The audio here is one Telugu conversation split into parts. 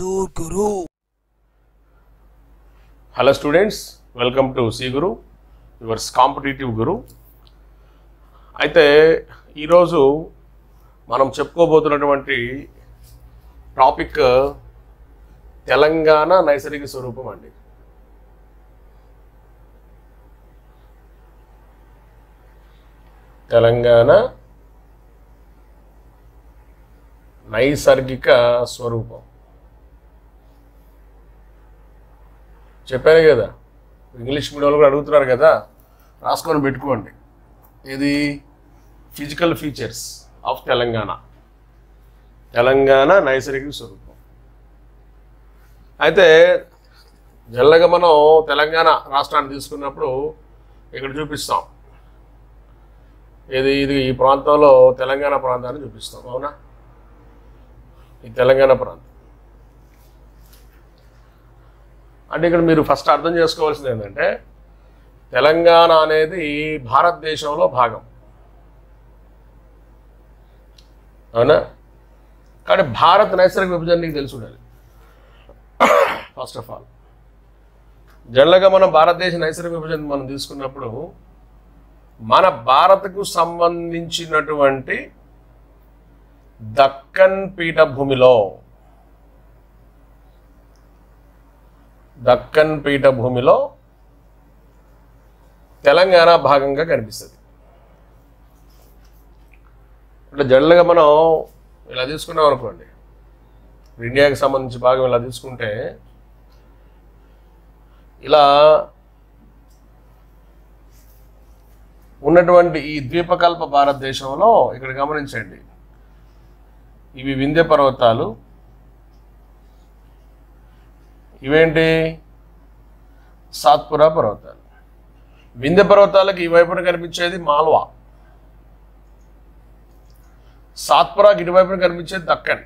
Pure Guru. Hello students, welcome to C Guru, your competitive Guru. అయితే ఈరోజు మనం చెప్పుకోబోతున్నటువంటి టాపిక్ తెలంగాణ నైసర్గిక స్వరూపం అండి. తెలంగాణ నైసర్గిక స్వరూపం చెప్పాను కదా, ఇంగ్లీష్ మీడియంలో కూడా అడుగుతున్నారు కదా, రాసుకొని పెట్టుకోండి. ఇది physical features of Telangana, Telangana నైసర్గిక స్వరూపం. అయితే జనరల్గా మనం తెలంగాణ రాష్ట్రాన్ని తీసుకున్నప్పుడు ఇక్కడ చూపిస్తాం, ఇది ఈ ప్రాంతంలో తెలంగాణ ప్రాంతాన్ని చూపిస్తాం, అవునా? ఈ తెలంగాణ ప్రాంతం అంటే ఇక్కడ మీరు ఫస్ట్ అర్థం చేసుకోవాల్సింది ఏంటంటే, తెలంగాణ అనేది భారతదేశంలో భాగం, అవునా? కానీ భారత్ నైసర్గిక విభజన నీకు తెలిసి ఉండాలి. ఫస్ట్ ఆఫ్ ఆల్ జనరల్గా మనం భారతదేశ నైసర్గిక విభజన మనం తీసుకున్నప్పుడు మన భారత్కు సంబంధించినటువంటి దక్కన్ పీఠభూమిలో తెలంగాణ భాగంగా కనిపిస్తుంది. అంటే జనరల్గా మనం ఇలా తీసుకున్నాం అనుకోండి, ఇండియాకి సంబంధించి భాగం ఇలా తీసుకుంటే ఇలా ఉన్నటువంటి ఈ ద్వీపకల్ప భారతదేశంలో ఇక్కడ గమనించండి, ఇవి వింధ్య పర్వతాలు, ఇవేంటి సాత్పురా పర్వతాలు. వింధ్య పర్వతాలకు ఈ వైపున కనిపించేది మాల్వా, సాత్పురాకి ఇటువైపున కనిపించేది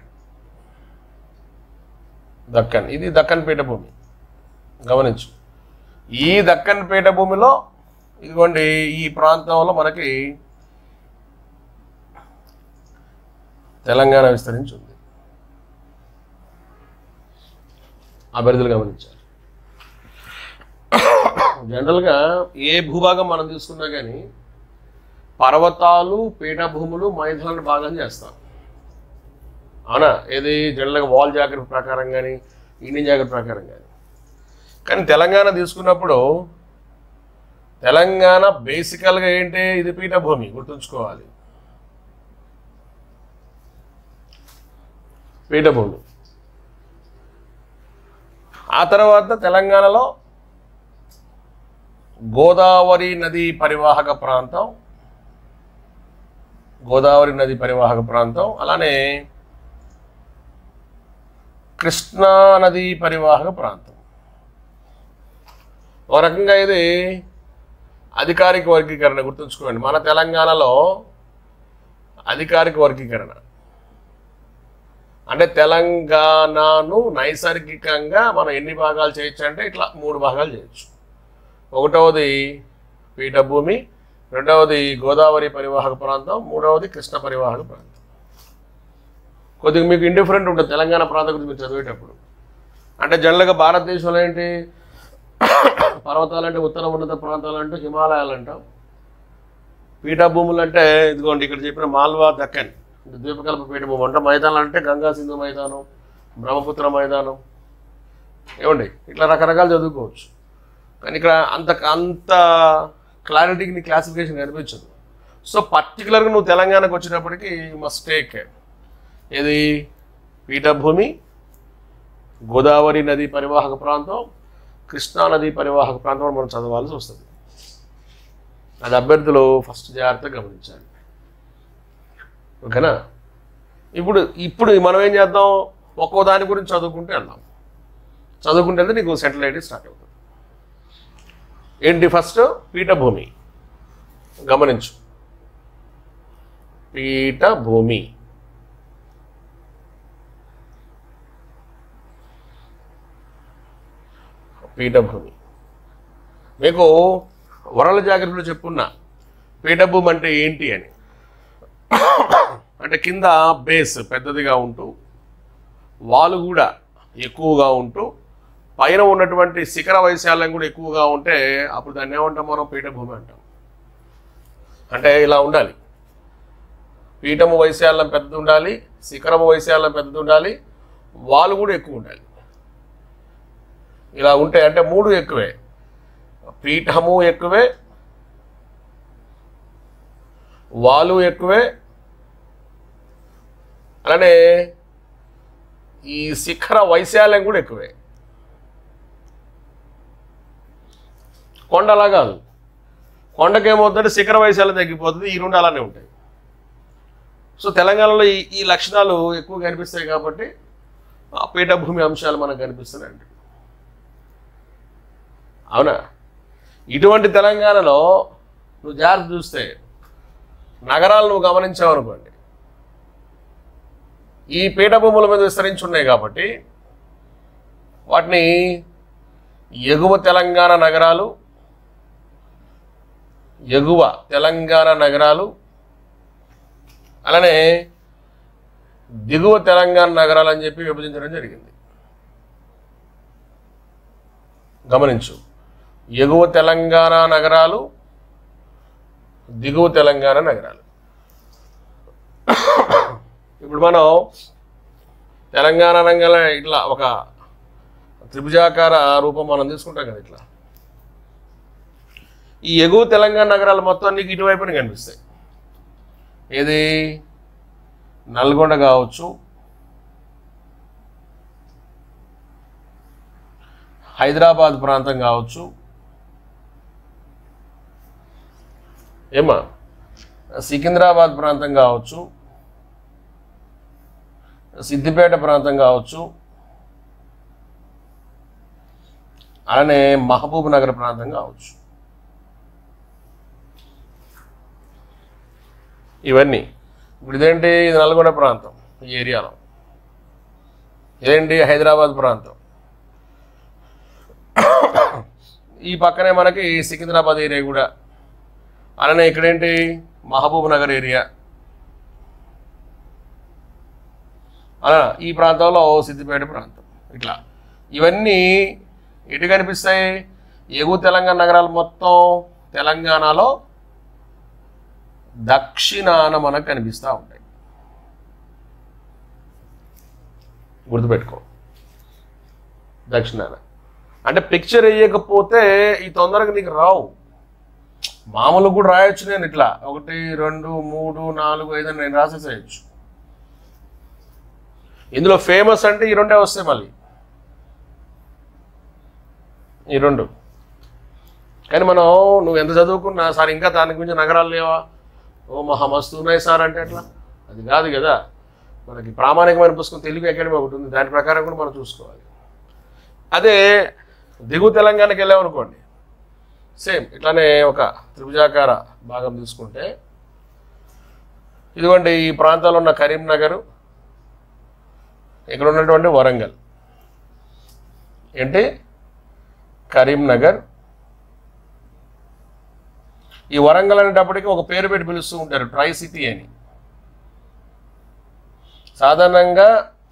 దక్కన్. ఇది దక్కన్ పీఠభూమి. గమనించు, ఈ దక్కన్ పీఠభూమిలో ఇదిగోండి ఈ ప్రాంతంలో మనకి తెలంగాణ విస్తరించి ఉంది. అభ్యర్థులు గమనించాలి. జనరల్గా ఏ భూభాగం మనం తీసుకున్నా కానీ పర్వతాలు, పీఠభూములు, మైదానాలను భాగం చేస్తాం, అవునా? ఏది జనరల్గా వాల్ జాగ్రత్త ప్రకారం కానీ ఇండియన్ జాగ్రత్త ప్రకారం కానీ తెలంగాణ తీసుకున్నప్పుడు తెలంగాణ బేసికల్గా ఏంటి, ఇది పీఠభూమి, గుర్తుంచుకోవాలి. పీఠభూమి. ఆ తర్వాత తెలంగాణలో గోదావరి నది పరివాహక ప్రాంతం, అలానే కృష్ణా నది పరివాహక ప్రాంతం. ఒక రకంగా ఇది అధికారిక వర్గీకరణ, గుర్తుంచుకోండి. మన తెలంగాణలో అధికారిక వర్గీకరణ అంటే తెలంగాణను నైసర్గికంగా మనం ఎన్ని భాగాలు చేయొచ్చు అంటే ఇట్లా 3 భాగాలు చేయొచ్చు. ఒకటవది పీఠభూమి, రెండవది గోదావరి పరివాహక ప్రాంతం, మూడవది కృష్ణ పరివాహక ప్రాంతం. కొద్దిగా మీకు ఇండిఫరెంట్ ఉంటుంది తెలంగాణ ప్రాంతం గురించి మీరు చదివేటప్పుడు. అంటే జనరల్గా భారతదేశంలో ఏంటి, పర్వతాలు అంటే ఉత్తర ఉన్నత ప్రాంతాలు అంటే హిమాలయాలు అంటాం, పీఠభూములు అంటే ఇదిగోండి ఇక్కడ చెప్పిన మాల్వా, దక్కన్ ద్వీపకల్ప పీఠభూమి అంటే, మైదానాలు అంటే గంగా సింధు మైదానం, బ్రహ్మపుత్ర మైదానం, ఏమండి ఇట్లా రకరకాలు చదువుకోవచ్చు. కానీ ఇక్కడ అంత క్లారిటీకి నీ క్లాసిఫికేషన్ కనిపించదు. సో పర్టికులర్గా నువ్వు తెలంగాణకు వచ్చినప్పటికీ మస్ట్ టేక్ ఇది పీఠభూమి, గోదావరి నది పరివాహక ప్రాంతం, కృష్ణా నది పరివాహక ప్రాంతం మనం చదవాల్సి వస్తుంది. అది అభ్యర్థులు ఫస్ట్ జాగ్రత్తగా గమనించాలి, ఓకేనా? ఇప్పుడు మనం ఏం చేద్దాం, ఒక్కో దాని గురించి చదువుకుంటే వెళ్తే నీకు సెంట్రల్ ఐటీ స్టార్ట్ అవుతుంది. ఏంటి ఫస్ట్ పీఠభూమి, గమనించు. పీఠభూమి మీకు వరల జాగ్రత్తలో చెప్పుకున్నా పీఠభూమి అంటే ఏంటి అని. అంటే కింద బేస్ పెద్దదిగా ఉంటూ వాలు కూడా ఎక్కువగా ఉంటూ పైన ఉన్నటువంటి శిఖర వైశాల్యం కూడా ఎక్కువగా ఉంటే అప్పుడు దాన్ని ఏమంటాం మనం? పీఠభూమి అంటాం. అంటే ఇలా ఉండాలి, పీఠము వైశాల్యం పెద్దది ఉండాలి, శిఖరము వైశాల్యం పెద్దది ఉండాలి, వాలు కూడా ఎక్కువ ఉండాలి. ఇలా ఉంటే అంటే 3 ఎక్కువే, పీఠము ఎక్కువే, వాలు ఎక్కువే, అలానే ఈ శిఖర వైశాల్యం కూడా ఎక్కువే. కొండ అలా కాదు, కొండకేమవుతుందంటే శిఖర వైశాల్యం తగ్గిపోతుంది, ఈ 2 అలానే ఉంటాయి. సో తెలంగాణలో ఈ లక్షణాలు ఎక్కువ కనిపిస్తాయి కాబట్టి ఆ పీఠభూమి అంశాలు మనకు కనిపిస్తున్నాయండి. అవునా? ఇటువంటి తెలంగాణలో నువ్వు జాగ్రత్త చూస్తే నగరాలు నువ్వు గమనించావనుకోండి, ఈ పీఠభూముల మీద విస్తరించి ఉన్నాయి కాబట్టి వాటిని ఎగువ తెలంగాణ నగరాలు, ఎగువ తెలంగాణ నగరాలు, అలానే దిగువ తెలంగాణ నగరాలు అని చెప్పి విభజించడం జరిగింది. గమనించు, ఎగువ తెలంగాణ నగరాలు, దిగువ తెలంగాణ నగరాలు. ఇప్పుడు మనం తెలంగాణ రంగాల ఇట్లా ఒక త్రిభుజాకార రూపం మనం తీసుకుంటాం కదా, ఇట్లా ఈ ఎగువ తెలంగాణ నగరాలు మొత్తం నీకు ఇటువైపున కనిపిస్తాయి. ఏది? నల్గొండ కావచ్చు, హైదరాబాద్ ప్రాంతం కావచ్చు, ఏమా సికింద్రాబాద్ ప్రాంతం కావచ్చు, సిద్దిపేట ప్రాంతం కావచ్చు, అలానే మహబూబ్ నగర్ ప్రాంతం కావచ్చు. ఇవన్నీ ఇప్పుడు ఇదేంటి? ఇది నల్గొండ ప్రాంతం, ఈ ఏరియాలో. ఇదేంటి? హైదరాబాద్ ప్రాంతం. ఈ పక్కనే మనకి సికింద్రాబాద్ ఏరియా కూడా. అలానే ఇక్కడేంటి? మహబూబ్ నగర్ ఏరియా. అలా ఈ ప్రాంతంలో సిద్దిపేట ప్రాంతం. ఇట్లా ఇవన్నీ ఎటు కనిపిస్తాయి? ఎగువ తెలంగాణ నగరాలు మొత్తం తెలంగాణలో దక్షిణాన మనకు కనిపిస్తూ ఉంటాయి. గుర్తుపెట్టుకో, దక్షిణాన. అంటే పిక్చర్ వేయకపోతే ఈ తొందరగా నీకు రావు. మామూలుగా కూడా రాయొచ్చు, నేను ఇట్లా 1 2 3 4 5 అని నేను రాసేసేయచ్చు. ఇందులో ఫేమస్ అంటే ఈ 2 వస్తాయి, మళ్ళీ ఈ 2. కానీ మనం నువ్వు ఎంత చదువుకున్నా సార్ ఇంకా దాని గురించి నగరాలు లేవా, ఓ మస్తు ఉన్నాయి సార్ అంటే అట్లా అది కాదు కదా. మనకి ప్రామాణికమైన పుస్తకం తెలుగు అకాడమీ ఒకటి ఉంది, దాని ప్రకారం కూడా మనం చూసుకోవాలి. అదే దిగువ తెలంగాణకి వెళ్ళామనుకోండి, సేమ్ ఇట్లానే ఒక త్రిభుజాకార భాగం తీసుకుంటే, ఇదిగోండి ఈ ప్రాంతాల్లో ఉన్న కరీంనగర్, ఇక్కడ ఉన్నటువంటి వరంగల్, ఏంటి కరీంనగర్. ఈ వరంగల్ అనేటప్పటికీ ఒక పేరు పెట్టి పిలుస్తూ ఉంటారు, ట్రై సిటీ అని. సాధారణంగా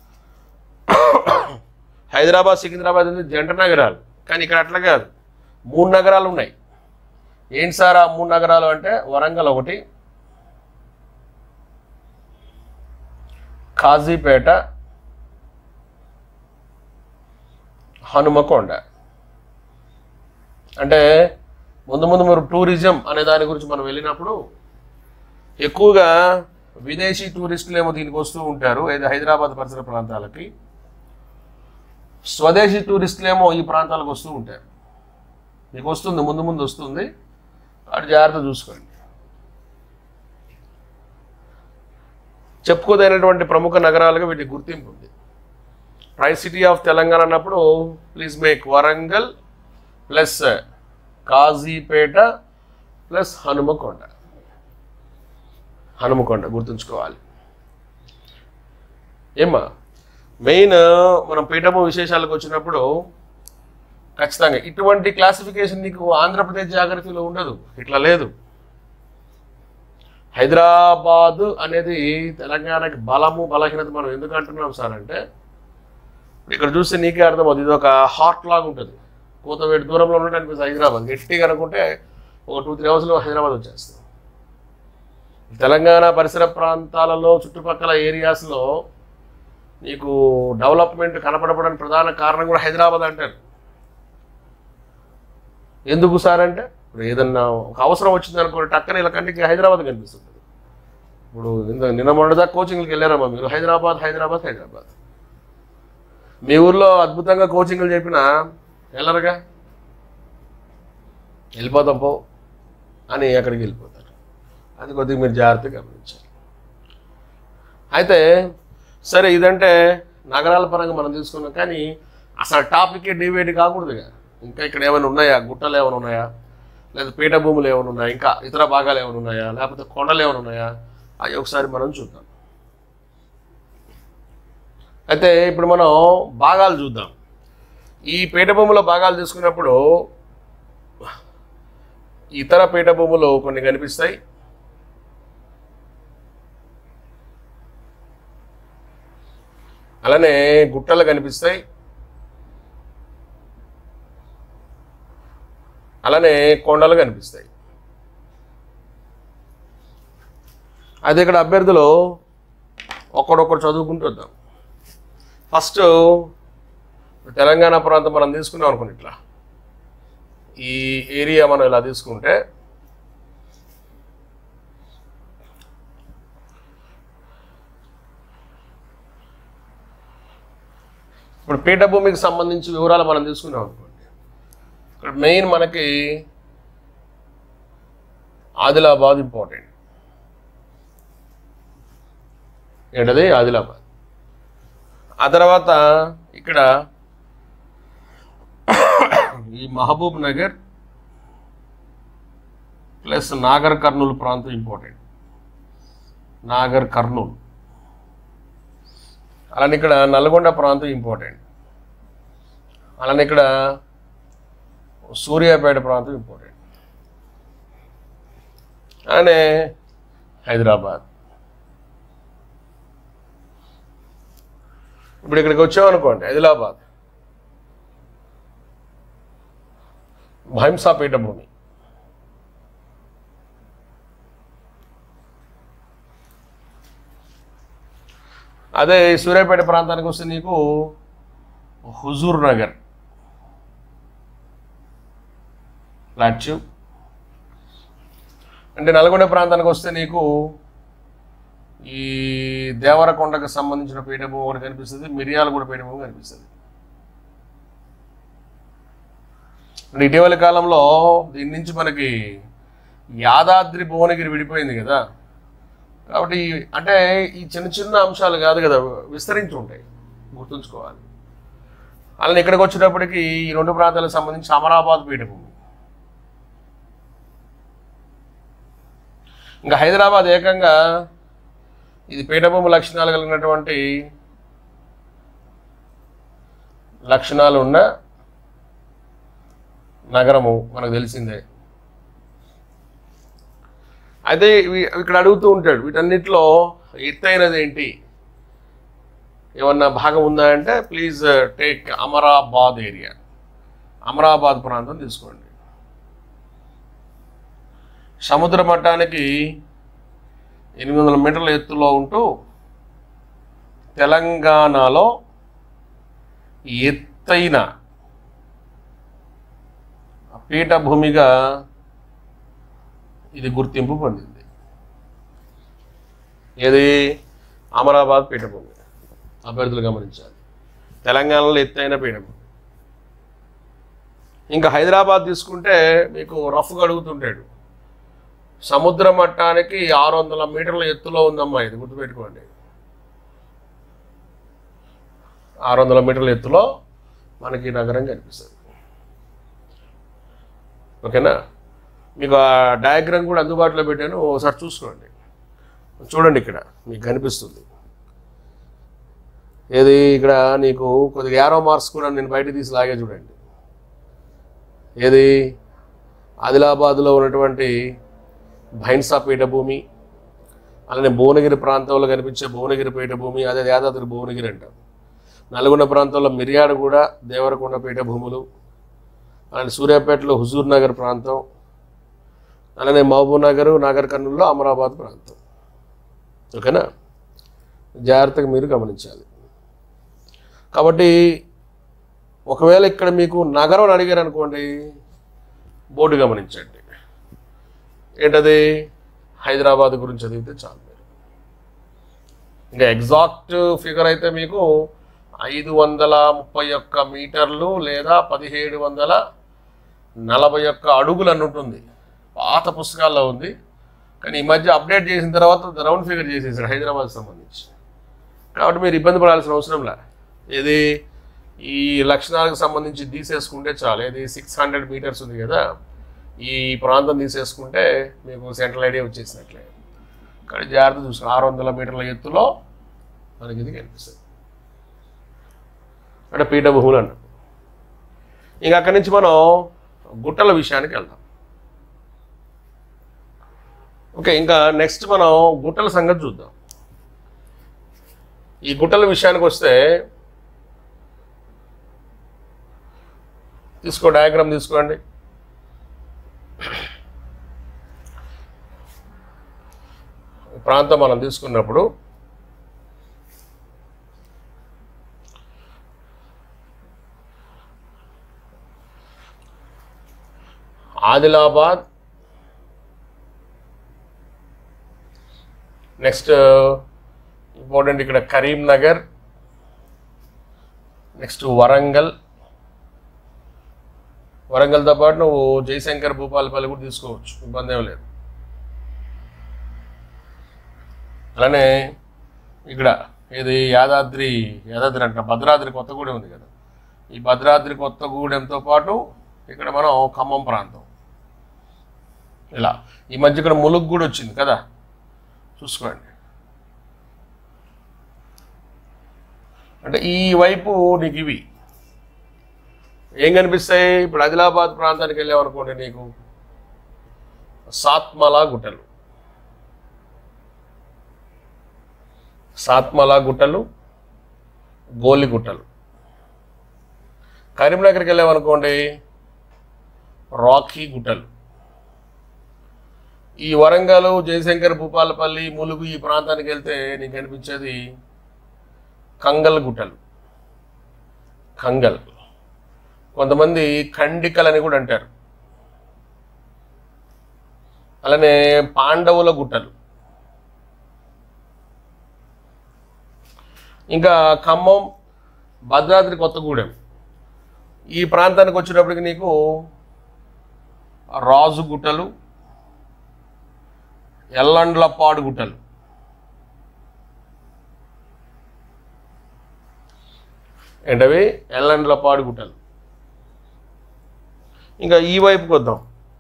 హైదరాబాద్, సికింద్రాబాద్ జంట నగరాలు, కానీ ఇక్కడ అట్లా కాదు, 3 నగరాలు ఉన్నాయి. ఏంటి సార్ ఆ 3 నగరాలు అంటే? వరంగల్ ఒకటి, కాజీపేట, హనుమకొండ. అంటే ముందు మీరు టూరిజం అనే దాని గురించి మనం వెళ్ళినప్పుడు ఎక్కువగా విదేశీ టూరిస్టులు ఏమో దీనికి వస్తూ ఉంటారు, హైదరాబాద్ పరిసర ప్రాంతాలకి. స్వదేశీ టూరిస్టులు ఏమో ఈ ప్రాంతాలకు వస్తూ ఉంటారు. మీకు వస్తుంది, ముందు వస్తుంది, అటు జాగ్రత్త చూసుకోండి. చెప్పుకోదైనటువంటి ప్రముఖ నగరాలుగా వీటికి గుర్తింపు ఉంది. ట్రై సిటీ ఆఫ్ తెలంగాణ అన్నప్పుడు please make Warangal plus Kazipet plus Hanumakonda గుర్తుంచుకోవాలి. ఏమ్మా మెయిన్ మనం పీఠభూమి విశేషాలకు వచ్చినప్పుడు ఖచ్చితంగా ఇటువంటి క్లాసిఫికేషన్ నీకు ఆంధ్రప్రదేశ్ జాగ్రత్తలో ఉండదు, ఇట్లా లేదు. హైదరాబాద్ అనేది తెలంగాణకి బలము బలహీనత మనం ఎందుకు అంటున్నాం సార్ అంటే, ఇక్కడ చూస్తే నీకే అర్థమవుతుంది, ఇది ఒక హార్ట్ లాగా ఉంటుంది. కూతవేటి దూరంలో ఉన్నట్టు అనిపిస్తుంది హైదరాబాద్. గట్టిగా అనుకుంటే ఒక 2-3 అవర్స్లో హైదరాబాద్ వచ్చేస్తుంది. తెలంగాణ పరిసర ప్రాంతాలలో చుట్టుపక్కల ఏరియాస్లో నీకు డెవలప్మెంట్ కనపడడానికి ప్రధాన కారణం కూడా హైదరాబాద్ అంటారు. ఎందుకు సార్ అంటే, ఇప్పుడు ఏదన్నా ఒక అవసరం వచ్చింది అనుకోండి, టక్కన ఇలా కంటికి హైదరాబాద్ కనిపిస్తుంది. ఇప్పుడు నిన్న మొన్నటిదాకా కోచింగ్కి వెళ్ళారమ్మా మీరు, హైదరాబాద్ హైదరాబాద్ హైదరాబాద్. మీ ఊర్లో అద్భుతంగా కోచింగ్లు చెప్పినా వెళ్ళరుగా, వెళ్ళిపోతాం పో అని అక్కడికి వెళ్ళిపోతారు. అది కొద్దిగా మీరు జాగ్రత్తగా గమనించాలి. అయితే సరే, ఇదంటే నగరాల పరంగా మనం తీసుకున్నాం. కానీ అసలు టాపికే డివైడ్ కాకూడదుగా. ఇంకా ఇక్కడ ఏమైనా ఉన్నాయా, గుట్టలు ఏమైనా ఉన్నాయా, లేదా పీఠ భూములు ఏమైనా ఉన్నాయా, ఇంకా ఇతర భాగాలు ఏమైనా ఉన్నాయా, లేకపోతే కొండలు ఏమైనా ఉన్నాయా, అవి ఒకసారి మనం చూద్దాం. అయితే ఇప్పుడు మనం భాగాలు చూద్దాం. ఈ పీఠభూముల భాగాలు తీసుకున్నప్పుడు ఇతర పీఠభూములు కొన్ని కనిపిస్తాయి, అలానే గుట్టలు కనిపిస్తాయి, అలానే కొండలు కనిపిస్తాయి. అయితే ఇక్కడ అభ్యర్థులు ఒక్కడొక్కడు చదువుకుంటూ వద్దాం. ఫస్ట్ తెలంగాణ ప్రాంతం మనం తీసుకున్నాం అనుకోండి, ఇట్లా ఈ ఏరియా మనం ఇలా తీసుకుంటే ఇప్పుడు పీఠభూమికి సంబంధించి వివరాలు మనం తీసుకున్నాం అనుకోండి. ఇక్కడ మెయిన్ మనకి ఆదిలాబాద్ ఇంపార్టెంట్. ఏంటది? ఆదిలాబాద్. ఆ తర్వాత ఇక్కడ ఈ మహబూబ్ నగర్ ప్లస్ నాగర్ కర్నూలు ప్రాంతం ఇంపార్టెంట్. నాగర్ కర్నూలు. అలానే ఇక్కడ నల్గొండ ప్రాంతం ఇంపార్టెంట్. అలానే ఇక్కడ సూర్యాపేట ప్రాంతం ఇంపార్టెంట్. అలానే హైదరాబాద్. ఇప్పుడు ఇక్కడికి వచ్చామనుకోండి, ఆదిలాబాద్ భైంసా పీఠభూమి. అదే సూర్యాపేట ప్రాంతానికి వస్తే నీకు హుజూర్ నగర్ ప్లాట్యూ. అంటే నల్గొండ ప్రాంతానికి వస్తే నీకు ఈ దేవరకొండకు సంబంధించిన పీఠభూమి ఒకటి కనిపిస్తుంది, మిర్యాలగూడ పీఠభూమి కనిపిస్తుంది. అంటే ఇటీవలి కాలంలో దీని నుంచి మనకి యాదాద్రి భువనగిరి విడిపోయింది కదా, కాబట్టి అంటే ఈ చిన్న చిన్న అంశాలు కాదు కదా, విస్తరించి ఉంటాయి, గుర్తుంచుకోవాలి. అలానే ఇక్కడికి వచ్చేటప్పటికి ఈ రెండు ప్రాంతాలకు సంబంధించి అమరాబాద్ పీఠభూమి. ఇంకా హైదరాబాద్ ఏకంగా ఇది పీఠభూమి లక్షణాలు కలిగినటువంటి లక్షణాలు ఉన్న నగరము, మనకు తెలిసిందే. అయితే ఇక్కడ అడుగుతూ ఉంటాడు, వీటన్నిటిలో ఎత్తైనది ఏంటి, ఏమన్నా భాగం ఉందా అంటే please take Amrabad area. Amrabad ప్రాంతం తీసుకోండి. సముద్ర మట్టానికి 800 మీటర్ల ఎత్తులో ఉంటూ తెలంగాణలో ఎత్తైన పీఠభూమిగా ఇది గుర్తింపు పొందింది. ఏది? అమరాబాద్ పీఠభూమి. అభ్యర్థులు గమనించాలి, తెలంగాణలో ఎత్తైన పీఠభూమి. ఇంకా హైదరాబాద్ తీసుకుంటే మీకు రఫ్గా అడుగుతుంటాడు, సముద్ర మట్టానికి 600 మీటర్ల ఎత్తులో ఉందమ్మా, ఇది గుర్తుపెట్టుకోండి. 600 మీటర్ల ఎత్తులో మనకి నగరం కనిపిస్తుంది. ఓకేనా? మీకు ఆ డయాగ్రామ్ కూడా అందుబాటులో పెట్టాను, ఒకసారి చూసుకోండి. చూడండి, ఇక్కడ మీకు కనిపిస్తుంది. ఏది? ఇక్కడ నీకు కొద్దిగా యారో మార్క్స్ కూడా నేను బయట తీసి లాగే చూడండి. ఏది? ఆదిలాబాద్లో ఉన్నటువంటి భైంసా పీఠభూమి, అలానే భువనగిరి ప్రాంతంలో కనిపించే భువనగిరి పీఠభూమి, అదే యాదాద్రి భువనగిరి అంటారు. నల్గొండ ప్రాంతంలో మిర్యాడగూడ దేవరకొండ పీఠభూములు, అలానే సూర్యాపేటలో హుజూర్ నగర్ ప్రాంతం, అలానే మహబూబ్ నగర్ నాగర్ కర్నూలులో అమరాబాద్ ప్రాంతం. ఓకేనా, జాగ్రత్తగా మీరు గమనించాలి. కాబట్టి ఒకవేళ ఇక్కడ మీకు నగరం అని అడిగారు అనుకోండి, బోర్డు గమనించండి. ఏంటది? హైదరాబాద్ గురించి చదివితే చాలు. మీరు ఇంకా ఎగ్జాక్ట్ ఫిగర్ అయితే మీకు 531 మీటర్లు లేదా 1741 అడుగులు అని ఉంటుంది. పాత పుస్తకాల్లో ఉంది, కానీ ఈ మధ్య అప్డేట్ చేసిన తర్వాత రౌండ్ ఫిగర్ చేసేసాడు హైదరాబాద్కి సంబంధించి. కాబట్టి మీరు ఇబ్బంది పడాల్సిన అవసరం లే. ఇది ఈ లక్షణాలకు సంబంధించి తీసేసుకుంటే చాలు. ఇది 600 మీటర్స్ ఉంది కదా, ఈ ప్రాంతం తీసేసుకుంటే మీకు సెంట్రల్ ఐడియా వచ్చేసినట్లే. కానీ జాగ్రత్త చూసుకోండి, 600 మీటర్ల ఎత్తులో మనకి ఇది కనిపిస్తుంది, అంటే పీఠభూములు అన్న. ఇంక అక్కడి నుంచి మనం గుట్టల విషయానికి వెళ్దాం. ఓకే, ఇంకా నెక్స్ట్ మనం గుట్టల సంగతి చూద్దాం. ఈ గుట్టల విషయానికి వస్తే డయాగ్రామ్ తీసుకోండి. ప్రాంతం మనం తీసుకున్నప్పుడు ఆదిలాబాద్, నెక్స్ట్ ఇంపార్టెంట్ ఇక్కడ కరీంనగర్, నెక్స్ట్ వరంగల్తో పాటు నువ్వు జయశంకర్ భూపాలపల్లి కూడా తీసుకోవచ్చు, ఇబ్బంది ఏం లేదు. అలానే ఇక్కడ ఇది యాదాద్రి అంట, భద్రాద్రి కొత్తగూడెం ఉంది కదా, ఈ భద్రాద్రి కొత్తగూడెంతో పాటు ఇక్కడ మనం ఖమ్మం ప్రాంతం. ఇలా ఈ మధ్య ఇక్కడ ములుగు కూడా వచ్చింది కదా, చూసుకోండి. అంటే ఈ వైపు నీకు ఇవి ఏం కనిపిస్తాయి? ఇప్పుడు ఆదిలాబాద్ ప్రాంతానికి వెళ్ళామనుకోండి, నీకు సాత్మల గుట్టలు, గోలి గుట్టలు. కరీంనగర్కి వెళ్ళామనుకోండి, రాకీ గుట్టలు. ఈ వరంగల్, జయశంకర్ భూపాలపల్లి, ములుగు ఈ ప్రాంతానికి వెళ్తే నీకు కనిపించేది కంగల్ గుట్టలు. కొంతమంది ఖండికలని కూడా అంటారు. అలానే పాండవుల గుట్టలు. ఇంకా ఖమ్మం, భద్రాద్రి కొత్తగూడెం ఈ ప్రాంతానికి వచ్చినప్పటికి నీకు రాజు గుట్టలు, ఎల్లండ్లపాడు గుట్టలు. ఏంటవి? ఎల్లండ్లపాడు గుట్టలు. ఇంకా ఈ వైపుకి వద్దాం.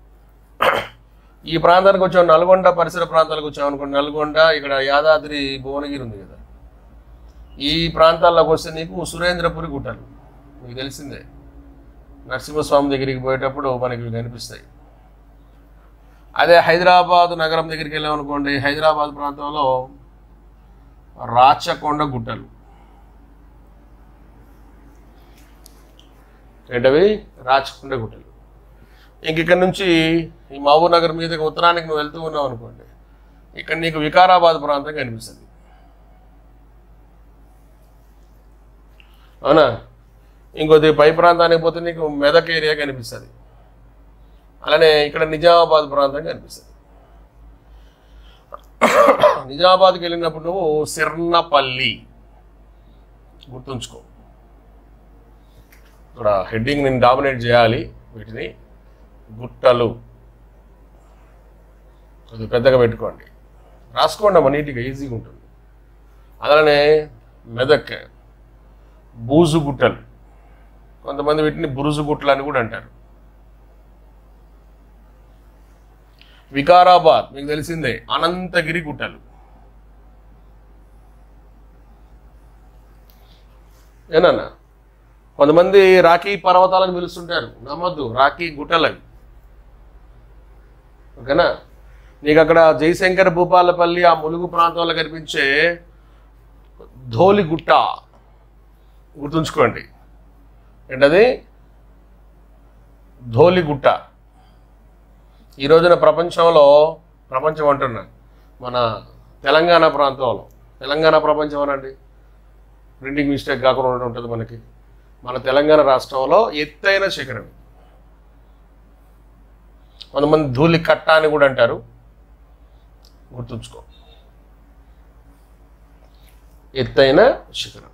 ఈ ప్రాంతానికి వచ్చాం, నల్గొండ పరిసర ప్రాంతాలకు వచ్చాం అనుకోండి. నల్గొండ, ఇక్కడ యాదాద్రి భువనగిరి ఉంది కదా, ఈ ప్రాంతాల్లోకి వస్తే నీకు సురేంద్రపురి గుట్టలు. మీకు తెలిసిందే, నరసింహస్వామి దగ్గరికి పోయేటప్పుడు మనకి కనిపిస్తాయి. అదే హైదరాబాద్ నగరం దగ్గరికి వెళ్ళామనుకోండి, హైదరాబాద్ ప్రాంతంలో రాచకొండ గుట్టలు. ఏంటవి? రాచకొండ గుట్టలు. ఇంక ఇక్కడ నుంచి ఈ మహబూబ్ నగర్ మీదకి ఉత్తరానికి నువ్వు వెళ్తూ ఉన్నావు అనుకోండి, ఇక్కడ నీకు వికారాబాద్ ప్రాంతం కనిపిస్తుంది. అవునా? ఇంకొద్ది పై ప్రాంతానికి పోతే నీకు మెదక్ ఏరియా కనిపిస్తుంది. అలానే ఇక్కడ నిజామాబాద్ ప్రాంతం కనిపిస్తుంది. నిజామాబాద్కి వెళ్ళినప్పుడు నువ్వు సిర్నపల్లి గుర్తుంచుకో. ఇక్కడ హెడ్డింగ్ నేను డామినేట్ చేయాలి. వీటిని గుట్టలు కొద్దిగా పెద్దగా పెట్టుకోండి, రాసుకోండి అమ్మ, నీట్గా ఈజీగా ఉంటుంది. అలానే మెదక్ బూజు గుట్టలు, కొంతమంది వీటిని బురుజు గుట్టలు అని కూడా అంటారు. వికారాబాద్ మీకు తెలిసిందే, అనంతగిరి గుట్టలు. ఏనన్నా? కొంతమంది రాఖీ పర్వతాలను పిలుస్తుంటారు, నమ్మద్దు, రాఖీ గుట్టలవి. ఓకేనా? నీకు అక్కడ జయశంకర్ భూపాలపల్లి ఆ ములుగు ప్రాంతంలో కనిపించే ధోలిగుట్ట, గుర్తుంచుకోండి ఏంటది, ధోలిగుట్ట. ఈ రోజున ప్రపంచం అంటున్నా, మన తెలంగాణ ప్రాంతంలో, తెలంగాణ ప్రపంచం అనండి, ప్రింటింగ్ మిస్టేక్ కాకుండా ఉంటుంది మనకి. మన తెలంగాణ రాష్ట్రంలో ఎత్తైన శిఖరం, కొంతమంది ధూళికట్ట అని కూడా అంటారు, గుర్తుంచుకో. ఎత్తైన శిఖరం.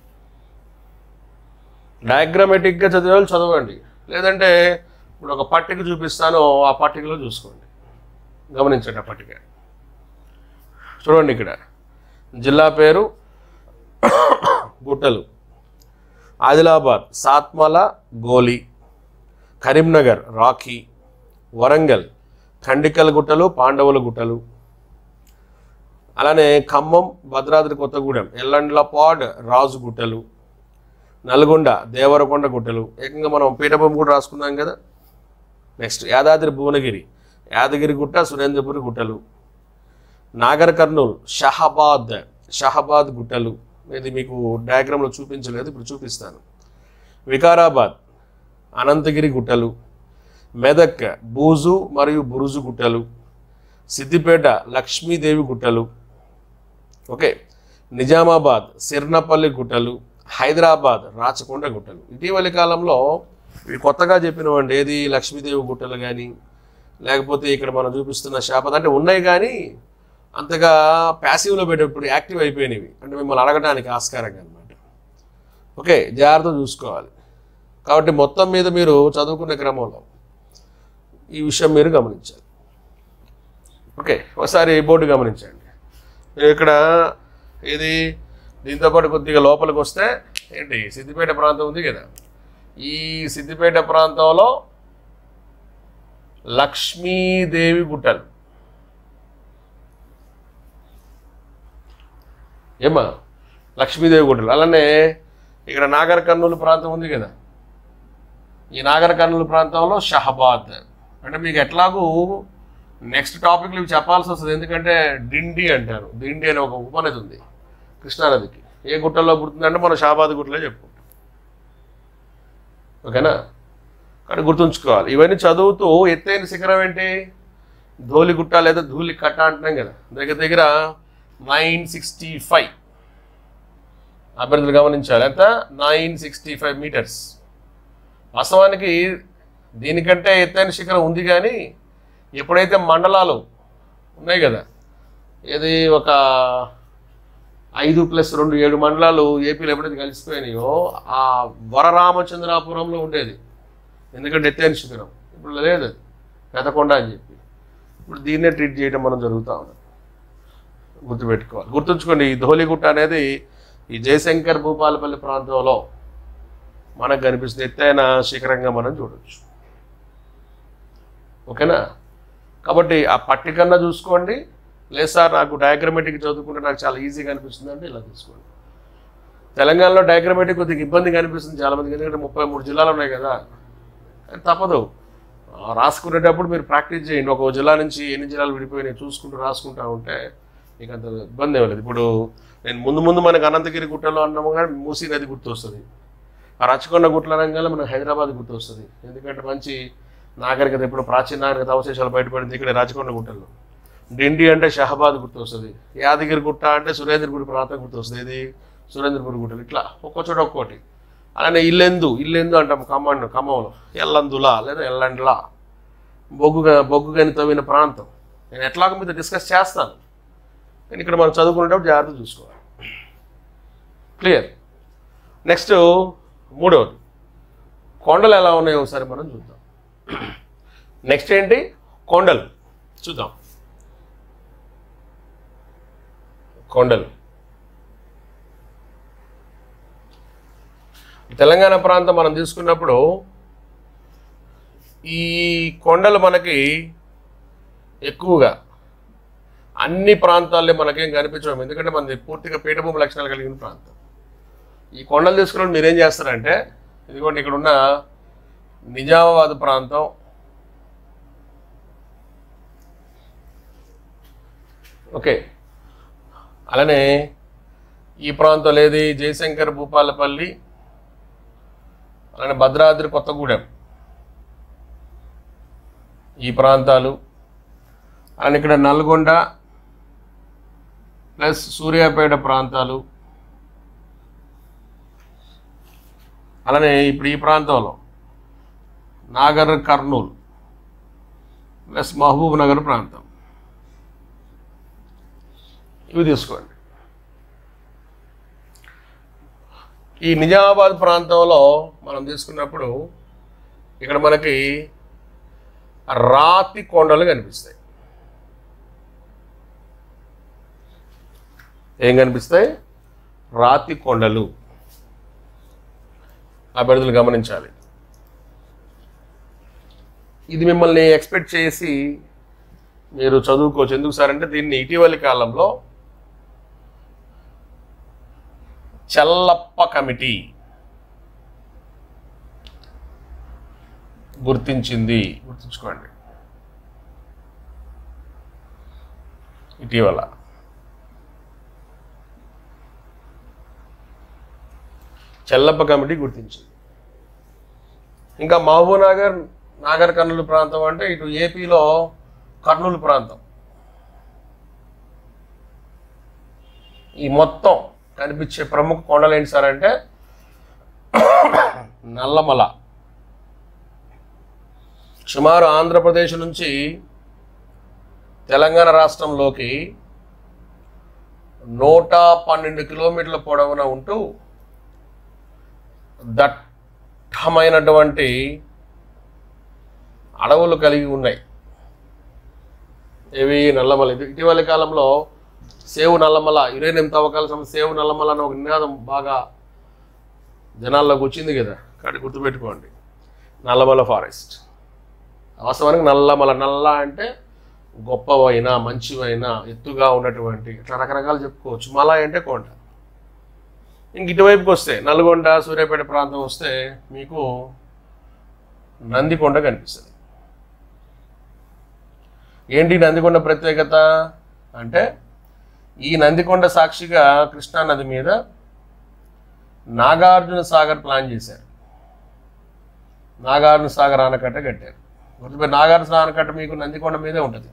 డయాగ్రామేటిక్గా చదివే వాళ్ళు చదవండి, లేదంటే ఇప్పుడు ఒక పట్టిక చూపిస్తాను, ఆ పట్టికలో చూసుకోండి, గమనించండి. ఆ పట్టిక చూడండి. ఇక్కడ జిల్లా పేరు గుట్టలు, ఆదిలాబాద్ సాత్మల గోలి, కరీంనగర్ రాఖీ, వరంగల్ ఖండికల్ గుట్టలు, పాండవుల గుట్టలు, అలానే ఖమ్మం భద్రాద్రి కొత్తగూడెం ఎల్లండ్లపాడ్ రాజు గుట్టలు, నల్గొండ దేవరకొండ గుట్టలు. ఏకంగా మనం పీఠభూమి కూడా రాసుకున్నాం కదా. నెక్స్ట్ యాదాద్రి భువనగిరి యాదగిరి గుట్ట, సురేంద్రపురి గుట్టలు, నాగర్ కర్నూలు షహాబాద్ గుట్టలు. ఇది మీకు డయాగ్రామ్లో చూపించలేదు, ఇప్పుడు చూపిస్తాను. వికారాబాద్ అనంతగిరి గుట్టలు, మెదక్ బూజు మరియు బురుజు గుట్టలు, సిద్దిపేట లక్ష్మీదేవి గుట్టలు, ఓకే, నిజామాబాద్ సిర్నపల్లి గుట్టలు, హైదరాబాద్ రాచకొండ గుట్టలు. ఇటీవలి కాలంలో ఇవి కొత్తగా చెప్పినవండి. ఏది లక్ష్మీదేవి గుట్టలు కానీ, లేకపోతే ఇక్కడ మనం చూపిస్తున్న షాబాద్ అంటే ఉన్నాయి, కానీ అంతగా ప్యాసివ్లో పెట్టేప్పుడు యాక్టివ్ అయిపోయినవి, అంటే మిమ్మల్ని అడగడానికి ఆస్కారంగా అనమాట. ఓకే, జాగ్రత్త చూసుకోవాలి. కాబట్టి మొత్తం మీద మీరు చదువుకునే క్రమంలో ఈ విషయం మీరు గమనించాలి. ఓకే, ఒకసారి బోర్డు గమనించండి. ఇక్కడ ఇది దీంతోపాటు కొద్దిగా లోపలికి వస్తే ఏంటి, సిద్దిపేట ప్రాంతం ఉంది కదా. ఈ సిద్దిపేట ప్రాంతంలో లక్ష్మీదేవి గుట్టలు, ఏమా లక్ష్మీదేవి గుట్టలు. అలానే ఇక్కడ నాగర్ కర్నూలు ప్రాంతం ఉంది కదా. ఈ నాగర్ కర్నూలు ప్రాంతంలో షహాబాద్. అంటే మీకు ఎట్లాగూ నెక్స్ట్ టాపిక్లు ఇవి చెప్పాల్సి వస్తుంది, ఎందుకంటే డిండి అంటారు. డిండి అనే ఒక ఉపనది ఉంది కృష్ణానదికి. ఏ గుట్టల్లో పుడుతుందంటే మనం షహాబాద్ గుట్టలే చెప్పుకుంటాం. ఓకేనా, కానీ గుర్తుంచుకోవాలి. ఇవన్నీ చదువుతూ ఎత్తైన శిఖరం ఏంటి, ధోలిగుట్ట లేదా ధూళికట్ట అంటున్నాం కదా. దగ్గర 965 అభ్యర్థులు గమనించాలి. ఎంత, 965 మీటర్స్. వాస్తవానికి దీనికంటే ఎత్తైన శిఖరం ఉంది, కానీ ఎప్పుడైతే మండలాలు ఉన్నాయి కదా, ఏది ఒక 5+2 7 మండలాలు ఏపీలో ఎప్పుడైతే కలిసిపోయినాయో, ఆ వరరామచంద్రాపురంలో ఉండేది. ఎందుకంటే ఎత్తైన శిఖరం ఇప్పుడు లేదు, అది పెదకొండ అని చెప్పి. ఇప్పుడు దీన్నే ట్రీట్ చేయడం మనం జరుగుతూ ఉన్నాం. గుర్తుపెట్టుకోవాలి, గుర్తుంచుకోండి. ఈ ధోలిగుట్ట అనేది ఈ జయశంకర్ భూపాలపల్లి ప్రాంతంలో మనకు కనిపిస్తుంది ఎత్తైన శిఖరంగా మనం చూడవచ్చు. ఓకేనా, కాబట్టి ఆ పట్టికన్నా చూసుకోండి. లేదు సార్ నాకు డయాగ్రమేటిక్ చదువుకుంటే నాకు చాలా ఈజీగా అనిపిస్తుంది అంటే ఇలా తీసుకోండి. తెలంగాణలో డయాగ్రమేటిక్ కొద్దిగా ఇబ్బందిగా అనిపిస్తుంది చాలామందికి, ఎందుకంటే 33 జిల్లాలు ఉన్నాయి కదా. తప్పదు, రాసుకునేటప్పుడు మీరు ప్రాక్టీస్ చేయండి. ఒక జిల్లా నుంచి ఎన్ని జిల్లాలు విడిపోయినాయి చూసుకుంటూ రాసుకుంటూ ఉంటే మీకు అంత ఇబ్బంది ఏమలేదు. ఇప్పుడు నేను ముందు మనకు అనంతగిరి గుట్టలో అన్నాము, కానీ మూసీ నది గుర్తు వస్తుంది. ఆ రచ్చకొండ గుట్టలు అనగానే మనకు హైదరాబాద్ గుర్తు వస్తుంది, ఎందుకంటే మంచి నాగరికత, ఇప్పుడు ప్రాచీన నాగరికత అవశేషాలు బయటపడింది ఇక్కడ రాచకొండ గుట్టల్లో. డిండి అంటే షహాబాద్ గుర్తు వస్తుంది, యాదగిరి గుట్ట అంటే సురేంద్రపురి ప్రాంతం గుర్తు వస్తుంది, ఇది సురేంద్రపురి గుట్టలు. ఇట్లా ఒక్కో చోట ఒక్కోటి. అలానే ఇల్లెందు అంటాం ఖమ్మంలో, ఎల్లందులా లేదా ఎల్లండ్లా, బొగ్గు గని తవ్విన ప్రాంతం. నేను ఎట్లాగో మీతో డిస్కస్ చేస్తాను, కానీ ఇక్కడ మనం చదువుకునేటప్పుడు జాగ్రత్త చూసుకోవాలి. క్లియర్. నెక్స్ట్ మూడవది, కొండలు ఎలా ఉన్నాయో ఒకసారి మనం చూద్దాం. నెక్స్ట్ ఏంటి, కొండలు చూద్దాం. కొండలు తెలంగాణ ప్రాంతం మనం తీసుకున్నప్పుడు ఈ కొండలు మనకి ఎక్కువగా అన్ని ప్రాంతాల్లో మనకేం కనిపించడం, ఎందుకంటే మనది పూర్తిగా పీఠభూమి లక్షణాలు కలిగిన ప్రాంతం. ఈ కొండలు తీసుకున్నప్పుడు మీరేం చేస్తారంటే, ఇదిగోండి ఇక్కడ ఉన్న నిజామాబాద్ ప్రాంతం, ఓకే, అలానే ఈ ప్రాంతంలో ఏది జయశంకర్ భూపాలపల్లి, అలానే భద్రాద్రి కొత్తగూడెం ఈ ప్రాంతాలు, అలానే ఇక్కడ నల్గొండ ప్లస్ సూర్యాపేట ప్రాంతాలు, అలానే ఇప్పుడు ఈ ప్రాంతంలో నాగర్ కర్నూలు ప్లస్ మహబూబ్ నగర్ ప్రాంతం ఇవి తీసుకోండి. ఈ నిజామాబాద్ ప్రాంతంలో మనం తీసుకున్నప్పుడు ఇక్కడ మనకి రాతి కొండలు కనిపిస్తాయి. ఏం కనిపిస్తాయి? రాతి కొండలు. అభ్యర్థులు గమనించాలి. ఇది మిమ్మల్ని ఎక్స్పెక్ట్ చేసి మీరు చదువుకోవచ్చు. ఎందుకు సార్ అంటే దీన్ని ఇటీవలి కాలంలో చెల్లప్ప కమిటీ గుర్తించింది. గుర్తుంచుకోండి. ఇటీవల చెల్లప్ప కమిటీ గుర్తించింది. ఇంకా మహబూబ్ నగర్, నాగర్ కర్నూలు ప్రాంతం అంటే ఇటు ఏపీలో కర్నూలు ప్రాంతం. ఈ మొత్తం కనిపించే ప్రముఖ కొండలు ఏంటి సార్ అంటే నల్లమల. సుమారు ఆంధ్రప్రదేశ్ నుంచి తెలంగాణ రాష్ట్రంలోకి 112 కిలోమీటర్ల పొడవున ఉంటూ దట్టమైనటువంటి అడవులు కలిగి ఉన్నాయి. ఇవి నల్లమల. ఇటీవలి కాలంలో సేవు నల్లమల, యురేనియం తవ్వకాల సమస్య సేవు నల్లమల అని ఒక నినాదం బాగా జనాల్లోకి వచ్చింది కదా. కాబట్టి గుర్తుపెట్టుకోండి, నల్లమల ఫారెస్ట్. వాస్తవానికి నల్లమల, నల్ల అంటే గొప్పవైన, మంచివైన, ఎత్తుగా ఉన్నటువంటి, ఇట్లా రకరకాలు చెప్పుకోవచ్చు. మల అంటే కొండ. ఇంక ఇటువైపుకి వస్తే నల్గొండ, సూర్యాపేట ప్రాంతం వస్తే మీకు నందికొండ కనిపిస్తుంది. ఏంటి నందికొండ ప్రత్యేకత అంటే ఈ నందికొండ సాక్షిగా కృష్ణానది మీద నాగార్జున సాగర్ ప్లాన్ చేశారు. నాగార్జున సాగర్ ఆనకట్ట కట్టారు. గుర్తుపెట్టి నాగార్జున ఆనకట్ట మీకు నందికొండ మీదే ఉంటుంది.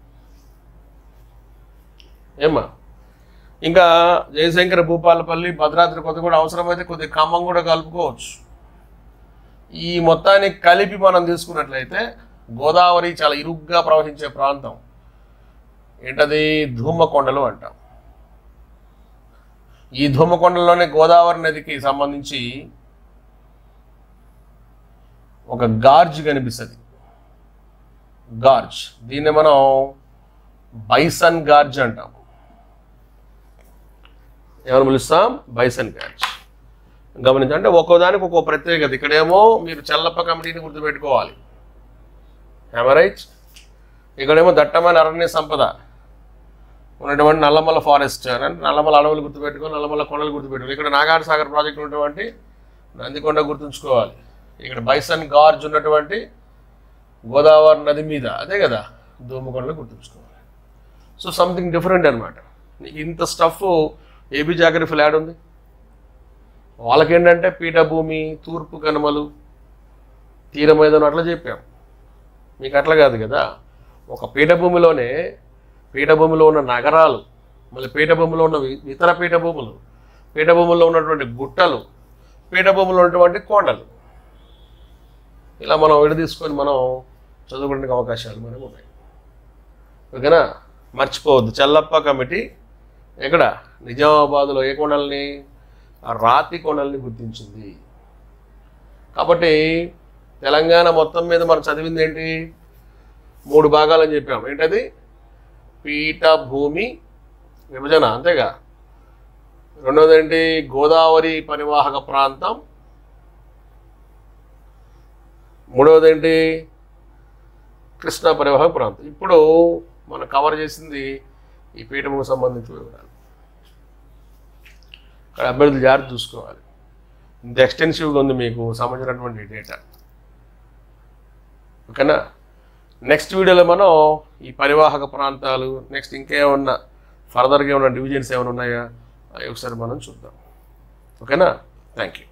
ఏమ్మా, ఇంకా జయశంకర్ భూపాలపల్లి, భద్రాద్రి కొత్తగూడెం, అవసరమైతే కొద్దిగా ఖమ్మం కూడా కలుపుకోవచ్చు. ఈ మొత్తాన్ని కలిపి మనం తీసుకున్నట్లయితే గోదావరి చాలా ఇరుగ్గా ప్రవహించే ప్రాంతం. ఏంటది? ధూమకొండలు అంటాం. ఈ ధూమకొండలోనే గోదావరి నదికి సంబంధించి ఒక గార్జ్ కనిపిస్తుంది. గార్జ్, దీన్ని మనం బైసన్ గార్జ్ అంటాం. ఎవరు పిలుస్తాం? Bison gorge. గమనించండి, ఒక్కోదానికి ఒక్కో ప్రత్యేకత. ఇక్కడేమో మీరు చెల్లప్ప కమిటీని గుర్తుపెట్టుకోవాలి. రైట్. ఇక్కడేమో దట్టమైన అరణ్య సంపద ఉన్నటువంటి నల్లమల ఫారెస్ట్ అంటే నల్లమల అడవులు గుర్తుపెట్టుకోవాలి, నల్లమల కొండలు గుర్తుపెట్టుకోవాలి. ఇక్కడ నాగార్జున సాగర్ ప్రాజెక్ట్ ఉన్నటువంటి నందికొండ గుర్తుంచుకోవాలి. ఇక్కడ బైసన్ గార్జ్ ఉన్నటువంటి గోదావరి నది మీద, అదే కదా, ధూమకొండలు గుర్తుంచుకోవాలి. సో సంథింగ్ డిఫరెంట్ అనమాట. ఇంత స్టఫ్ ఏబీ జాగ్రఫీలో యాడ్ ఉంది. వాళ్ళకేంటంటే పీఠభూమి, తూర్పు కనుమలు, తీరమైదానం అట్లా చెప్పాం. మీకు అట్లా కాదు కదా. ఒక పీఠభూమిలో ఉన్న నగరాలు, మళ్ళీ పీఠభూమిలో ఉన్న ఇతర పీఠభూములు, పీఠభూముల్లో ఉన్నటువంటి గుట్టలు, పీఠభూములో ఉన్నటువంటి కొండలు, ఇలా మనం విడదీసుకొని మనం చదువుకోవడానికి అవకాశాలు మనకు ఉన్నాయి. ఓకేనా? మర్చిపోవద్దు, చెల్లప్ప కమిటీ ఎక్కడ? నిజామాబాద్లో ఏ కొండల్ని? రాతి కొండల్ని గుర్తించింది. కాబట్టి తెలంగాణ మొత్తం మీద మనం చదివింది ఏంటి? 3 భాగాలని చెప్పాము. ఏంటది? పీఠభూమి విభజన, అంతేగా. రెండవది ఏంటి? గోదావరి పరివాహక ప్రాంతం. మూడవది ఏంటి? కృష్ణా పరివాహక ప్రాంతం. ఇప్పుడు మనం కవర్ చేసింది ఈ పీఠభూమికి సంబంధించిన వివరాలు. ఇక్కడ అభ్యర్థులు జాగ్రత్త చూసుకోవాలి. ఇంత ఎక్స్టెన్సివ్గా ఉంది మీకు సంబంధించినటువంటి డేటా. ఓకేనా? నెక్స్ట్ వీడియోలో మనం ఈ పరివాహక ప్రాంతాలు, నెక్స్ట్ ఇంకేమన్నా ఫర్దర్గా ఏమన్నా డివిజన్స్ ఏమైనా ఉన్నాయా, అవి ఒకసారి మనం చూద్దాం. ఓకేనా? Thank you.